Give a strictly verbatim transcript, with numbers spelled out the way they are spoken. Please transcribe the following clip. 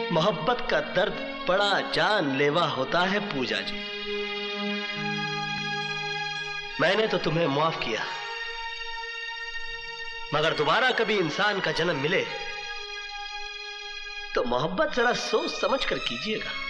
मोहब्बत का दर्द बड़ा जानलेवा होता है पूजा जी। मैंने तो तुम्हें माफ किया, मगर दोबारा कभी इंसान का जन्म मिले तो मोहब्बत जरा सोच समझ कर कीजिएगा।